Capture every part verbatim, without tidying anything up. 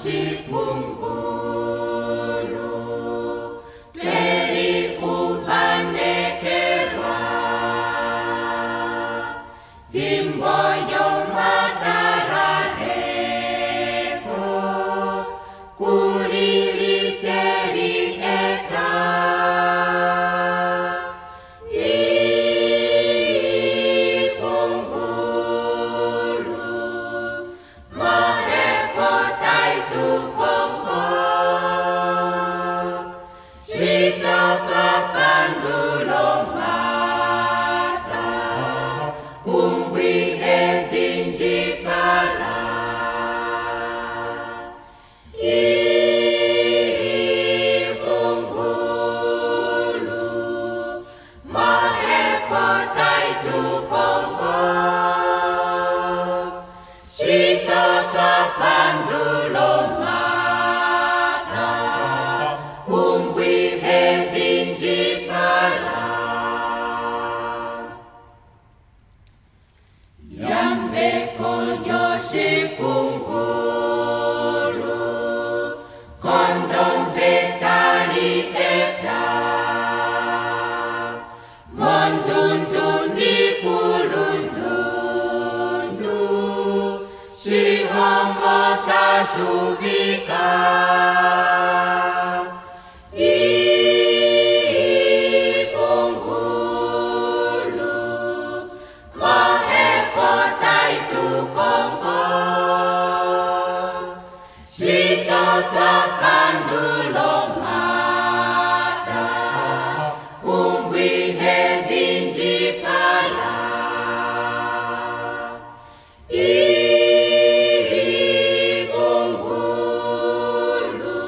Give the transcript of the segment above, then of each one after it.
lyoshikungulu tweri uvanekerwa vimbo yomatarareko kuliliteri eka Pandu mata pungwi hedinji pala ikungulu mahepotai tu kongo sitaka Pandu mata pungwi hedinji Yambeko lyoshikungulu kondom betali eta mondundu ni kulundundu si homo tasubika Pandu mata pungwi hedinji pala ikungulu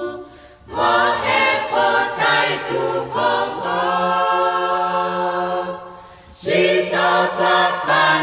mahepotai tu kongo sitaka